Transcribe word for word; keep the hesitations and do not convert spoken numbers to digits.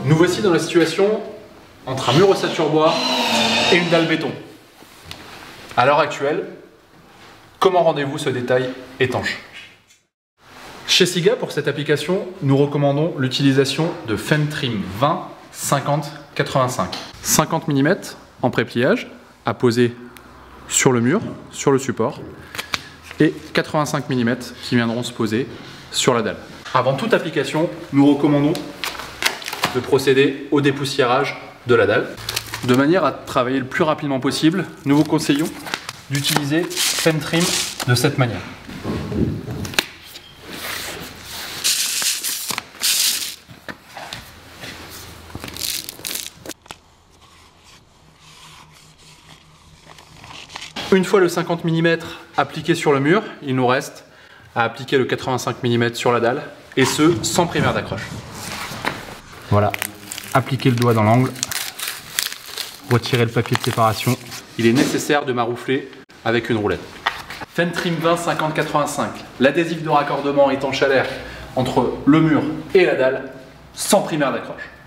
Nous voici dans la situation entre un mur ossature bois et une dalle béton. À l'heure actuelle, comment rendez-vous ce détail étanche? Chez Siga, pour cette application, nous recommandons l'utilisation de Femtrim vingt cinquante quatre-vingt-cinq. cinquante millimètres en pré-pliage à poser sur le mur, sur le support, et quatre-vingt-cinq millimètres qui viendront se poser sur la dalle. Avant toute application, nous recommandons de procéder au dépoussiérage de la dalle. De manière à travailler le plus rapidement possible, nous vous conseillons d'utiliser Femtrim de cette manière. Une fois le cinquante millimètres appliqué sur le mur, il nous reste à appliquer le quatre-vingt-cinq millimètres sur la dalle, et ce, sans primaire d'accroche. Voilà, appliquez le doigt dans l'angle, retirez le papier de séparation. Il est nécessaire de maroufler avec une roulette. Femtrim vingt cinquante quatre-vingt-cinq, l'adhésif de raccordement étanche à l'air entre le mur et la dalle, sans primaire d'accroche.